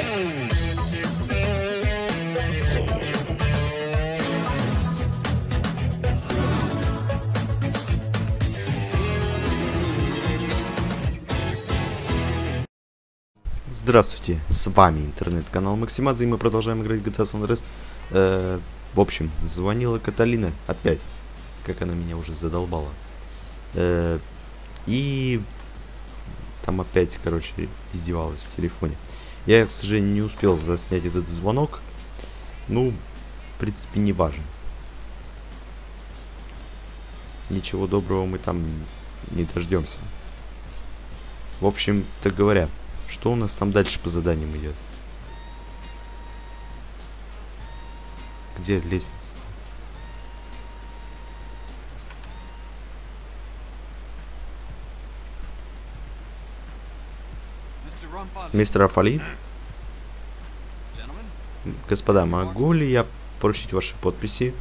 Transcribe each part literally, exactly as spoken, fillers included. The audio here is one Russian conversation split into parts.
Здравствуйте, с вами интернет-канал Максимадзе, и мы продолжаем играть джи ти эй San Andreas. Э, в общем, звонила Каталина опять, как она меня уже задолбала. Э, и там опять, короче, издевалась в телефоне. Я, к сожалению, не успел заснять этот звонок. Ну, в принципе, не важно. Ничего доброго мы там не дождемся. В общем, так говоря, что у нас там дальше по заданиям идет? Где лестница? Мистер Рафали? Господа, могу ли я поручить ваши подписи?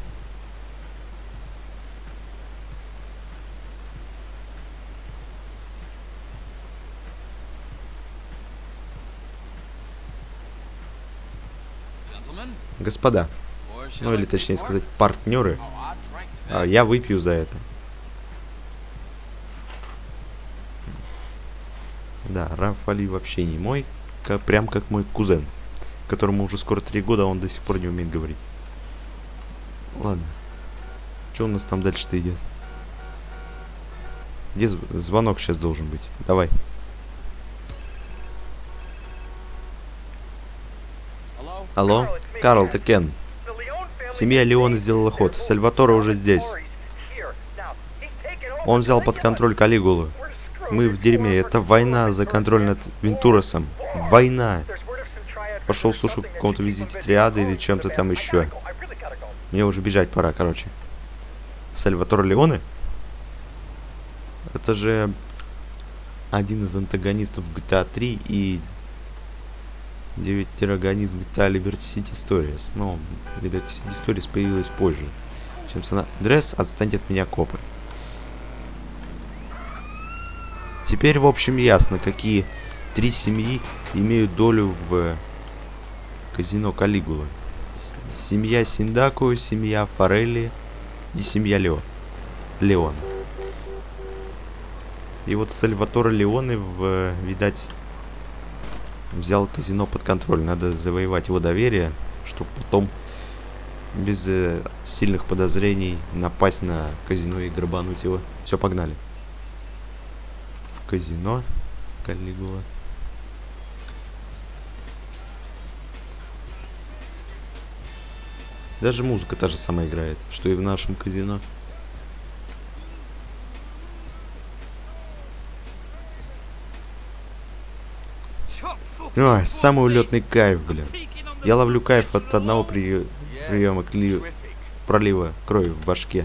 Господа, ну или точнее сказать партнеры, а я выпью за это. Да, Рафали вообще не мой, как, прям как мой кузен, которому уже скоро три года, а он до сих пор не умеет говорить. Ладно, что у нас там дальше-то идет? Где зв звонок сейчас должен быть? Давай. Алло? Карл, это Кен. Семья Леона сделала ход. Сальваторе уже здесь. Он взял под контроль Калигулу. Мы в дерьме. Это война за контроль над Вентуросом. Война. Пошел слушать о каком-то визите триады или чем-то там еще. Мне уже бежать пора, короче. Сальваторе Леоне? Это же один из антагонистов джи ти эй три и девятиагонист джи ти эй Liberty City Stories. Но Liberty City Stories появилась позже, чем San Andreas. Отстаньте от меня, копы. Теперь, в общем, ясно, какие три семьи имеют долю в казино Калигулы. Семья Синдаку, семья Форелли и семья Лео. Леона. И вот Сальваторе Леоне, в, видать, взял казино под контроль. Надо завоевать его доверие, чтобы потом без э, сильных подозрений напасть на казино и грабануть его. Все, погнали. В казино Калигула. Даже музыка та же самая играет, что и в нашем казино. Ой, самый улетный кайф, блин. Я ловлю кайф от одного при... приема кли... пролива крови в башке.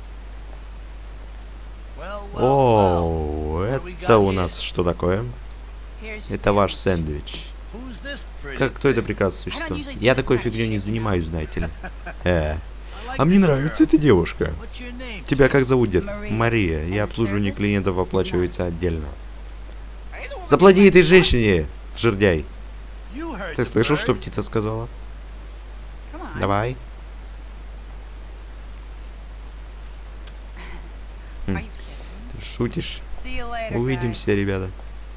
О, это у нас что такое? Это ваш сэндвич. Как кто это прекрасное существо? Я такой фигней не занимаюсь, знаете ли. Э. А мне нравится эта девушка. Тебя как зовут, дед? Мария. Я обслуживание клиентов оплачивается отдельно. Заплати этой женщине, жердяй. Ты слышал, что птица сказала? Давай. Хм. Ты шутишь? Увидимся, ребята.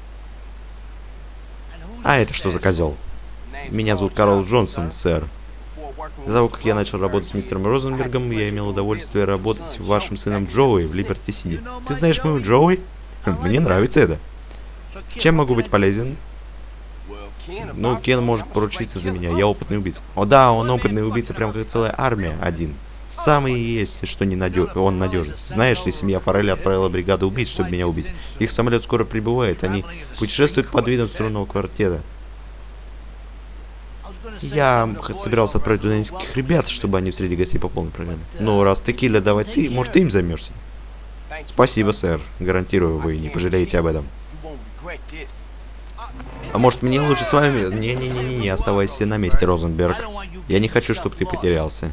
А это что за козел? Меня зовут Карл Джонсон, сэр. До того, как я начал работать с мистером Розенбергом, я имел удовольствие работать с вашим сыном Джоуи в Liberty City. Ты знаешь моего Джоуи? Мне нравится это. Чем могу быть полезен? Ну, Кен может поручиться за меня, я опытный убийца. О да, он опытный убийца, прям как целая армия один. Самый есть, что не надеж... он надежен. Знаешь ли, семья Форелли отправила бригаду убийц, чтобы меня убить. Их самолет скоро прибывает, они путешествуют под видом струнного квартета. Я собирался отправить туда нескольких ребят, чтобы они встретили гостей по полной программе. Но раз ты киллер, давай ты, может, ты им займешься. Спасибо, сэр. Гарантирую, вы не пожалеете об этом. А может, мне лучше с вами... Не-не-не-не, оставайся на месте, Розенберг. Я не хочу, чтобы ты потерялся.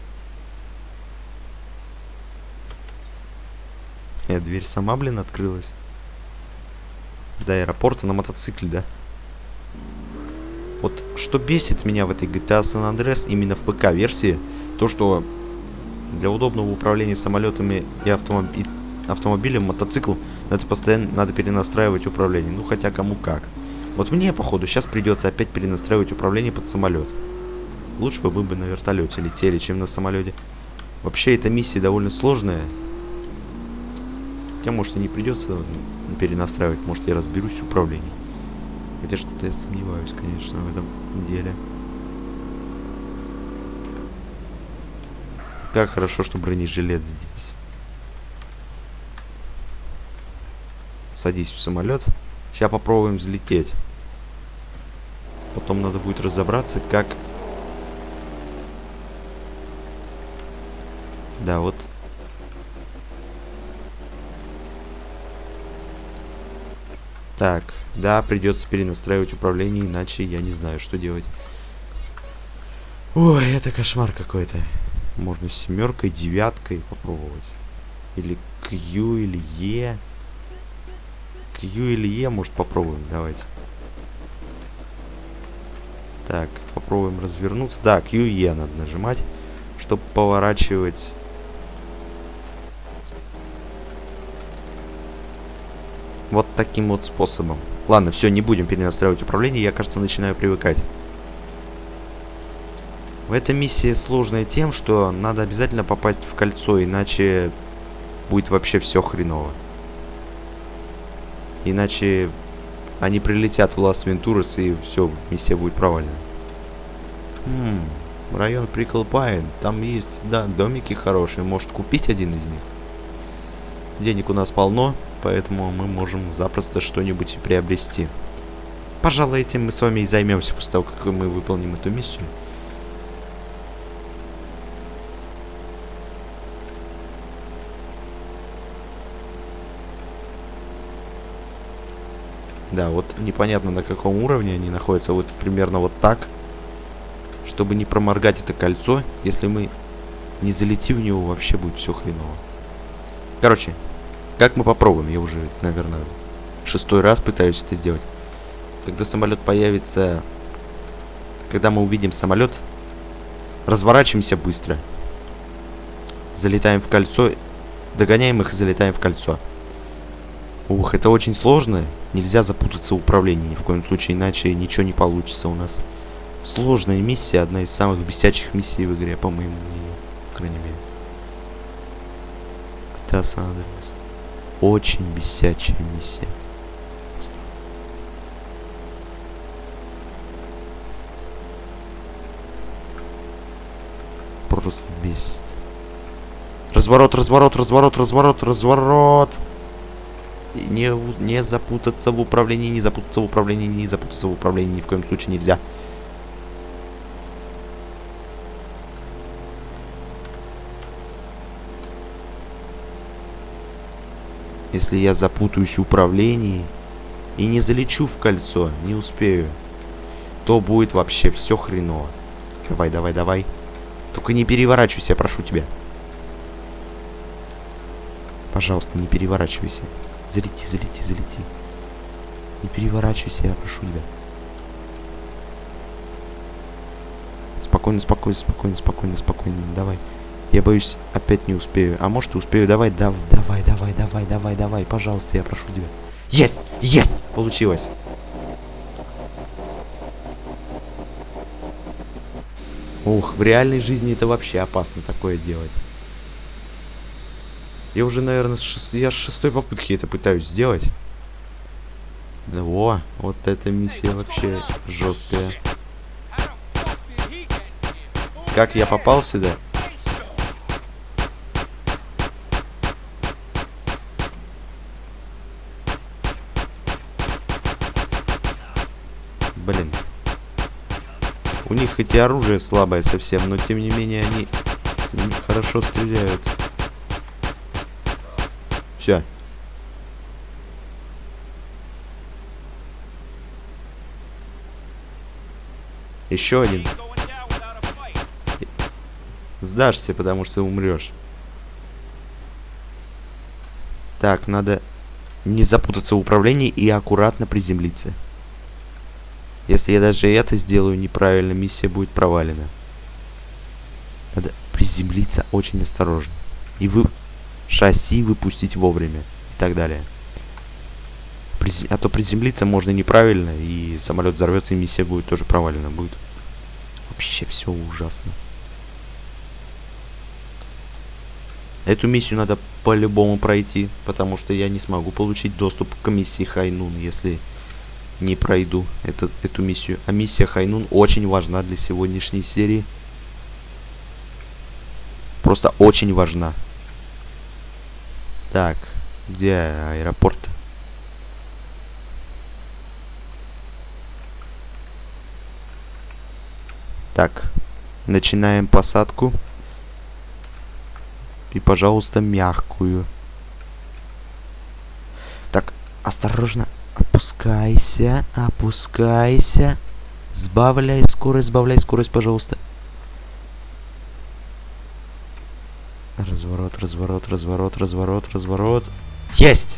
Э, дверь сама, блин, открылась. До аэропорта на мотоцикле, да? Вот что бесит меня в этой джи ти эй San Andreas именно в ПК-версии, то что для удобного управления самолетами и автомоб... автомобилем, мотоциклом надо постоянно надо перенастраивать управление. Ну хотя кому как. Вот мне, походу, сейчас придется опять перенастраивать управление под самолет. Лучше бы мы бы на вертолете летели, чем на самолете. Вообще эта миссия довольно сложная. Хотя, может, и не придется перенастраивать, может, я разберусь в управлении. Хотя что-то я сомневаюсь, конечно, в этом деле. Как хорошо, что бронежилет здесь. Садись в самолет. Сейчас попробуем взлететь. Потом надо будет разобраться, как... Да, вот. Так, да, придется перенастраивать управление, иначе я не знаю, что делать. Ой, это кошмар какой-то. Можно с семеркой, девяткой попробовать. Или Q, или E. Q или E, может, попробуем, давайте. Так, попробуем развернуться. Да, Q и E надо нажимать, чтобы поворачивать. Вот таким вот способом. Ладно, все, не будем перенастраивать управление. Я, кажется, начинаю привыкать. В этой миссии сложная тем, что надо обязательно попасть в кольцо, иначе будет вообще все хреново. Иначе они прилетят в Лас-Вентурас, и все, миссия будет провальна. Хм, район Приклпайн. Там есть, да, домики хорошие. Может, купить один из них? Денег у нас полно, поэтому мы можем запросто что-нибудь приобрести. Пожалуй, этим мы с вами и займемся после того, как мы выполним эту миссию. Да, вот непонятно, на каком уровне они находятся. Вот примерно вот так. Чтобы не проморгать это кольцо, если мы не залетим в него, вообще будет все хреново. Короче, как мы попробуем? Я уже, наверное, шестой раз пытаюсь это сделать. Когда самолет появится... Когда мы увидим самолет, разворачиваемся быстро. Залетаем в кольцо. Догоняем их и залетаем в кольцо. Ух, это очень сложно. Нельзя запутаться в управлении ни в коем случае, иначе ничего не получится у нас. Сложная миссия, одна из самых бесячих миссий в игре, по моему мнению, по крайней мере. джи ти эй San Andreas. Очень бесячая миссия. Просто бесит. Разворот, разворот, разворот, разворот, разворот. Не, не запутаться в управлении, не запутаться в управлении, не запутаться в управлении ни в коем случае нельзя. Если я запутаюсь в управлении и не залечу в кольцо, не успею, то будет вообще все хреново. Давай, давай, давай. Только не переворачивайся, я прошу тебя. Пожалуйста, не переворачивайся. Залети, залети, залети. Не переворачивайся, я прошу тебя. Спокойно, спокойно, спокойно, спокойно, спокойно. Давай. Я боюсь, опять не успею. А может и успею. Давай, да, давай, давай, давай, давай, давай. Пожалуйста, я прошу тебя. Есть! Есть! Получилось. Ух, в реальной жизни это вообще опасно такое делать. Я уже, наверное, с шестой, я с шестой попытки это пытаюсь сделать. О, вот эта миссия вообще жесткая. Как я попал сюда? Блин. У них хоть и оружие слабое совсем, но тем не менее они хорошо стреляют. Все. Еще один. Сдашься, потому что умрешь. Так, надо не запутаться в управлении и аккуратно приземлиться. Если я даже это сделаю неправильно, миссия будет провалена. Надо приземлиться очень осторожно. И вы... шасси выпустить вовремя. И так далее. Приз... А то приземлиться можно неправильно, и самолет взорвется, и миссия будет тоже провалена. Будет вообще все ужасно. Эту миссию надо по-любому пройти, потому что я не смогу получить доступ к миссии Хайнун, если не пройду этот, эту миссию. А миссия Хайнун очень важна для сегодняшней серии. Просто очень важна. Так, где аэропорт? Так, начинаем посадку. И, пожалуйста, мягкую. Так, осторожно. Опускайся, опускайся. Сбавляй скорость, сбавляй скорость, пожалуйста. Разворот, разворот, разворот, разворот, разворот. Есть!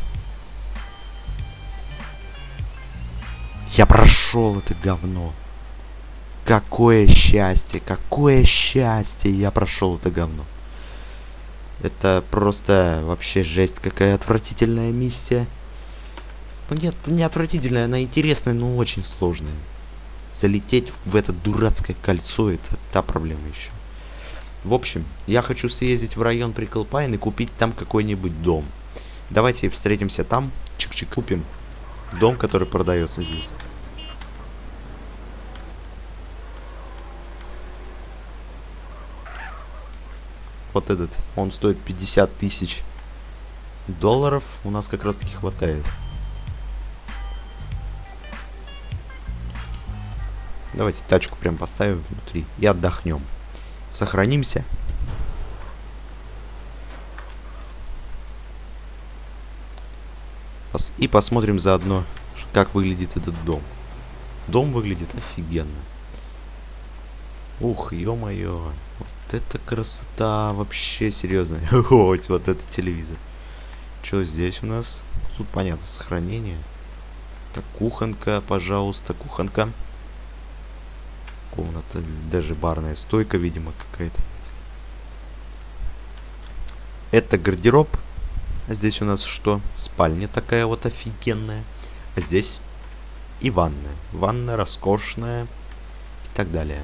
Я прошел это говно. Какое счастье, какое счастье, я прошел это говно. Это просто вообще жесть, какая отвратительная миссия. Ну нет, не отвратительная, она интересная, но очень сложная. Залететь в это дурацкое кольцо, это та проблема еще. В общем, я хочу съездить в район Приклпайн и купить там какой-нибудь дом. Давайте встретимся там, чик-чик, купим дом, который продается здесь. Вот этот, он стоит пятьдесят тысяч долларов, у нас как раз таки хватает. Давайте тачку прям поставим внутри и отдохнем. Сохранимся. Пос и посмотрим заодно, как выглядит этот дом. Дом выглядит офигенно. Ух, ё-моё. Вот это красота. Вообще серьезно. Вот, вот это телевизор. Что здесь у нас? Тут понятно, сохранение. Так, кухонка, пожалуйста, кухонка. Комната, даже барная стойка, видимо, какая-то есть. Это гардероб. А здесь у нас что? Спальня такая вот офигенная. А здесь и ванная. Ванна роскошная и так далее.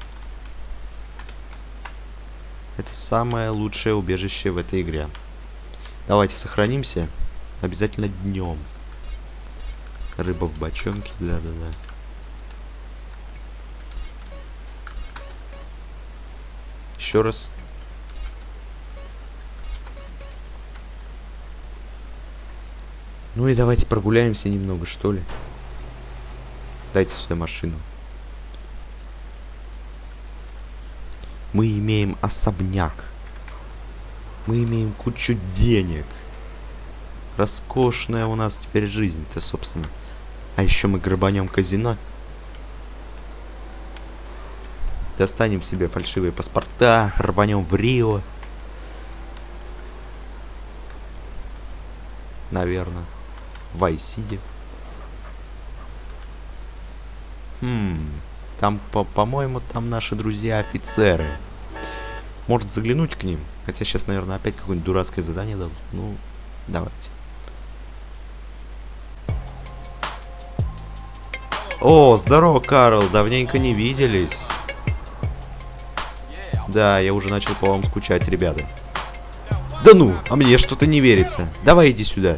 Это самое лучшее убежище в этой игре. Давайте сохранимся. Обязательно днем. Рыба в бочонке, да-да-да. Еще раз. Ну и давайте прогуляемся немного, что ли. Дайте сюда машину. Мы имеем особняк. Мы имеем кучу денег. Роскошная у нас теперь жизнь-то, собственно. А еще мы грабанем казино. Достанем себе фальшивые паспорта. Рванем в Рио. Наверное. В Айсиде. Хм... Там, по-моему, там наши друзья-офицеры. Может заглянуть к ним? Хотя сейчас, наверное, опять какое-нибудь дурацкое задание дадут. Ну, давайте. О, здорово, Карл. Давненько не виделись. Да, я уже начал по вам скучать, ребята. Да ну, а мне что-то не верится. Давай иди сюда.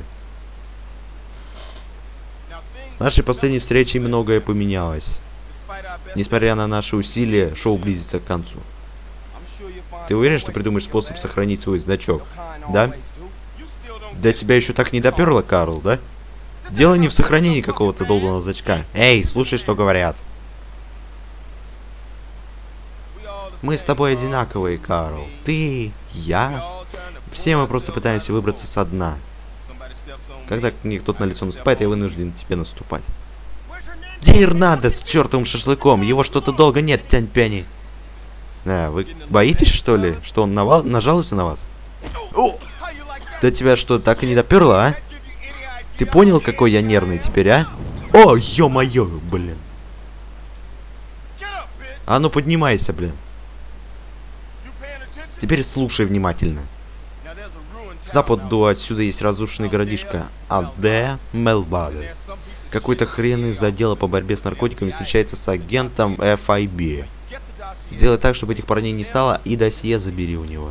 С нашей последней встречи многое поменялось. Несмотря на наши усилия, шоу близится к концу. Ты уверен, что придумаешь способ сохранить свой значок? Да? До тебя еще так не доперло, Карл, да? Дело не в сохранении какого-то долбанного значка. Эй, слушай, что говорят. Мы с тобой одинаковые, Карл. Ты, я. Все мы просто пытаемся выбраться со дна. Когда мне кто-то на лицо наступает, я вынужден тебе наступать. Где Ирнадо с чертовым шашлыком? Его что-то долго нет, тянь пяни. А, вы боитесь, что ли, что он навал... нажалуется на вас? О! Да тебя что, так и не доперло, а? Ты понял, какой я нервный теперь, а? О, ё-моё, блин. А ну поднимайся, блин. Теперь слушай внимательно. К западу отсюда есть разрушенный городишко Аде Мелбаде. Какой-то хрен из отдела по борьбе с наркотиками встречается с агентом эф ай би. Сделай так, чтобы этих парней не стало, и досье забери у него.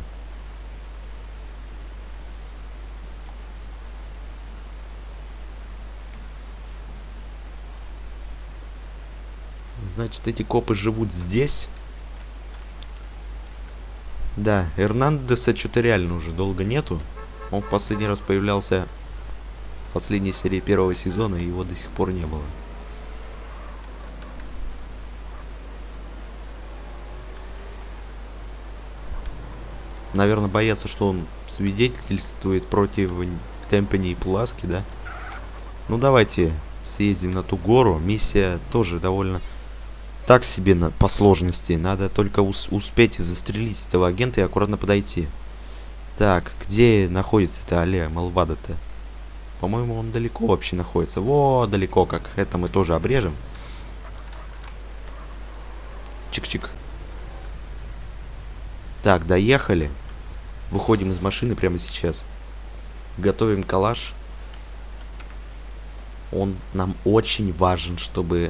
Значит, эти копы живут здесь? Да, Эрнандеса что-то реально уже долго нету. Он в последний раз появлялся в последней серии первого сезона, и его до сих пор не было. Наверное, боятся, что он свидетельствует против Темпани и Пуласки, да? Ну, давайте съездим на ту гору. Миссия тоже довольно так себе на, по сложности. Надо только ус успеть застрелить этого агента и аккуратно подойти. Так, где находится-то Аллея Мелбаде-то? По-моему, он далеко вообще находится. Во, далеко как. Это мы тоже обрежем. Чик-чик. Так, доехали. Выходим из машины прямо сейчас. Готовим калаш. Он нам очень важен, чтобы...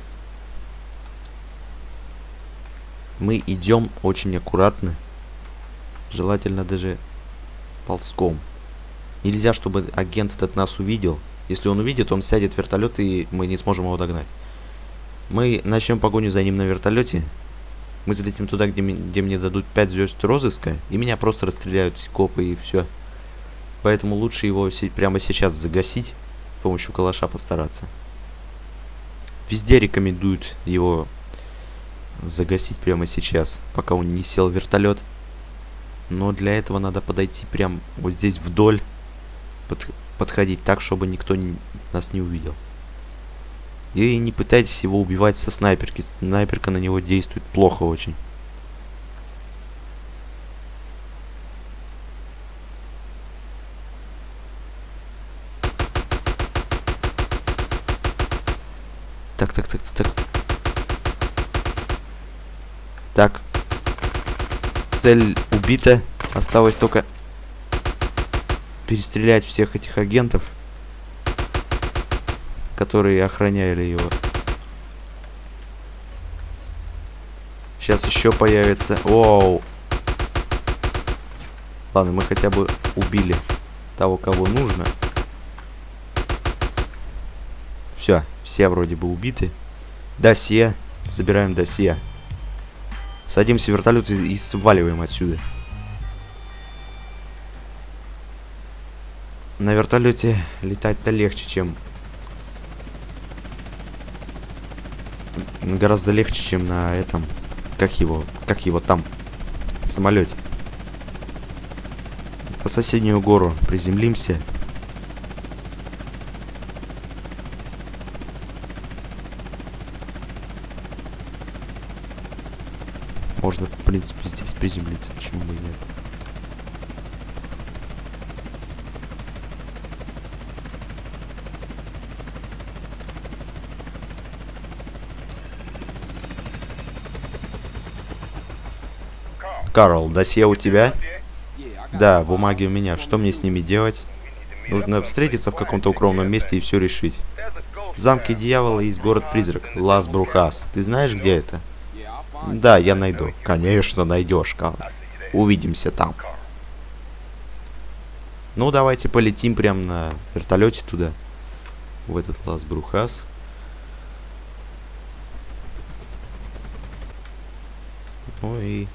Мы идем очень аккуратно. Желательно даже ползком. Нельзя, чтобы агент этот нас увидел. Если он увидит, он сядет в вертолет, и мы не сможем его догнать. Мы начнем погоню за ним на вертолете. Мы залетим туда, где, где мне дадут пять звезд розыска, и меня просто расстреляют копы, и все. Поэтому лучше его прямо сейчас загасить, с помощью калаша постараться. Везде рекомендуют его загасить прямо сейчас, пока он не сел в вертолет. Но для этого надо подойти прям вот здесь вдоль, под, подходить так, чтобы никто не, нас не увидел. И не пытайтесь его убивать со снайперки. Снайперка на него действует плохо очень. Так, так, так, так, так. Так. Цель убита. Осталось только перестрелять всех этих агентов, которые охраняли его. Сейчас еще появится. Оу. Ладно, мы хотя бы убили того, кого нужно. Все, все вроде бы убиты. Досье. Забираем досье. Садимся в вертолет и, и сваливаем отсюда. На вертолете летать-то легче, чем... Гораздо легче, чем на этом... Как его? Как его там? Самолете. На соседнюю гору приземлимся. Можно, в принципе, здесь приземлиться. Почему бы и нет? Карл, досье у тебя? Да, бумаги у меня. Что мне с ними делать? Нужно встретиться в каком-то укромном месте и все решить. В замке дьявола есть город-призрак. Лас-Брухас. Ты знаешь, где это? Да, я найду. Конечно, найдешь, Карл. Увидимся там. Ну, давайте полетим прямо на вертолете туда. В этот Лас-Брухас. Ну и...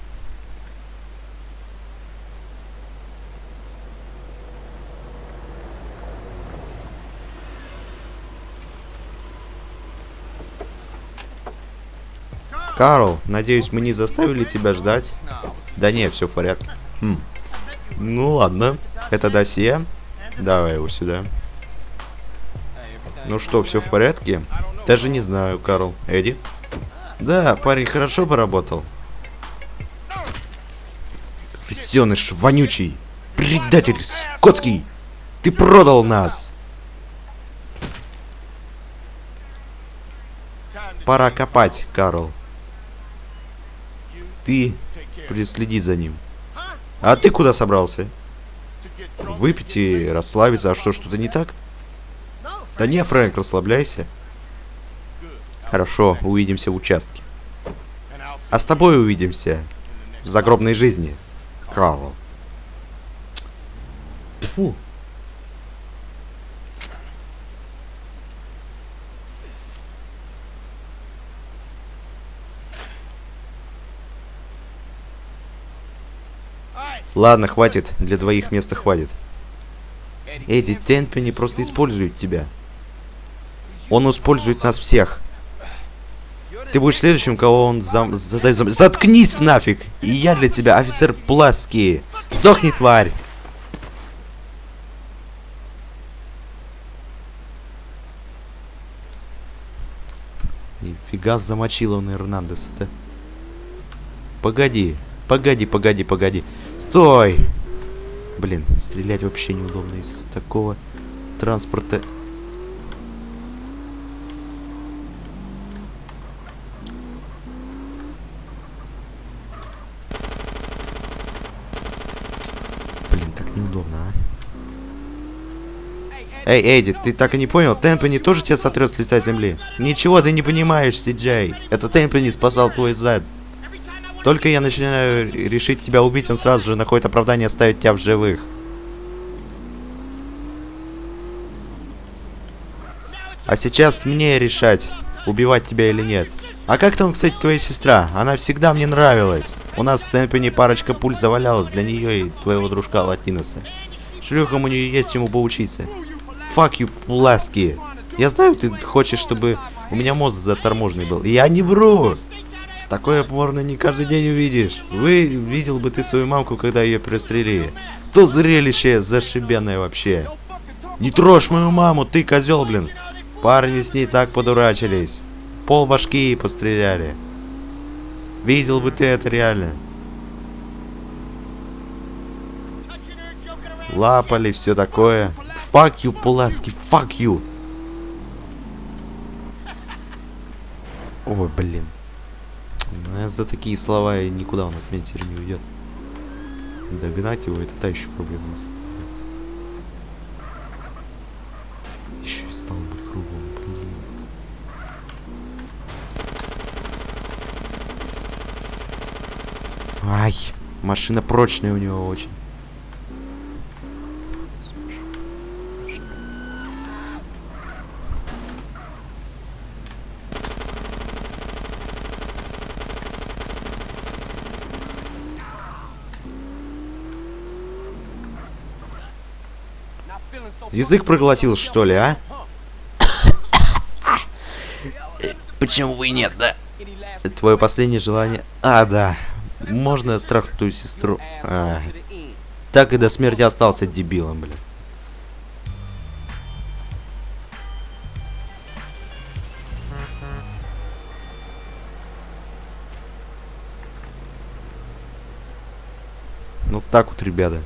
Карл, надеюсь, мы не заставили тебя ждать? Да не, все в порядке. Хм. Ну ладно, это досье. Давай его сюда. Ну что, все в порядке? Даже не знаю, Карл. Эдди? Да, парень хорошо поработал. Крысеныш вонючий. Предатель скотский. Ты продал нас. Пора копать, Карл. Ты приследи за ним. А ты куда собрался? Выпить и расслабиться. А что, что-то не так? Да не, Фрэнк, расслабляйся. Хорошо, увидимся в участке. А с тобой увидимся в загробной жизни, Карл. Фу. Ладно, хватит. Для двоих места хватит. Эдди Тенпенни просто использует тебя. Он использует нас всех. Ты будешь следующим, кого он зам... За... За... Заткнись нафиг! И я для тебя офицер Пласки. Сдохни, тварь! Нифига замочил он Эрнандеса-то. Погоди. Погоди, погоди, погоди. Стой! Блин, стрелять вообще неудобно из такого транспорта. Блин, как неудобно, а. Эй, Эдди, ты так и не понял? Тенпенни тоже тебя сотрет с лица земли? Ничего ты не понимаешь, Си-Джей. Это Тенпенни спасал твой зад. Только я начинаю решить тебя убить, он сразу же находит оправдание оставить тебя в живых. А сейчас мне решать, убивать тебя или нет. А как там, кстати, твоя сестра? Она всегда мне нравилась. У нас с Тенпенни парочка пуль завалялась для нее и твоего дружка Латиноса. Шлюхам у нее есть чему поучиться. Fuck you, Пласки. Я знаю, ты хочешь, чтобы у меня мозг заторможенный был. Я не вру. Такое порно не каждый день увидишь. Вы видел бы ты свою мамку, когда ее пристрелили. То зрелище зашибенное вообще. Не трожь мою маму, ты козел, блин. Парни с ней так подурачились. Пол башки постреляли. Видел бы ты это реально. Лапали, все такое. Fuck you, Пуласки, fuck you. Ой, блин. Ну, за такие слова и никуда он от меня теперь не уйдет. Догнать его — это та еще проблема у нас. Еще и стал быть кругом, блин. Ай, машина прочная у него очень. Язык проглотил, что ли, а? Почему бы и нет, да? Твое последнее желание... А, да. Можно трахнуть твою сестру. А. Так и до смерти остался дебилом, блин. Ну так вот, ребята.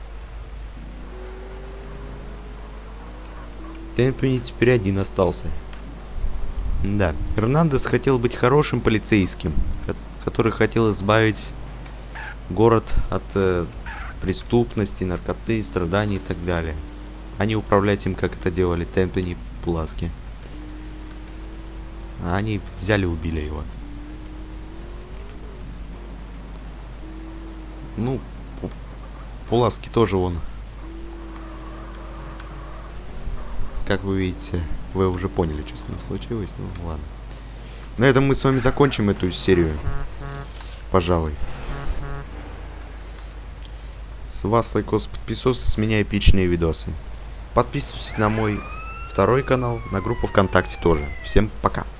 Тенпенни теперь один остался. Да, Эрнандес хотел быть хорошим полицейским, который хотел избавить город от э, преступности, наркоты, страданий и так далее. А не управлять им, как это делали Тенпенни и Пуласки. А они взяли и убили его. Ну, Пуласки тоже он. Как вы видите, вы уже поняли, что с ним случилось. Ну ладно. На этом мы с вами закончим эту серию. Пожалуй. С вас лайкос, подписывайтесь, с меня эпичные видосы. Подписывайтесь на мой второй канал, на группу ВКонтакте тоже. Всем пока.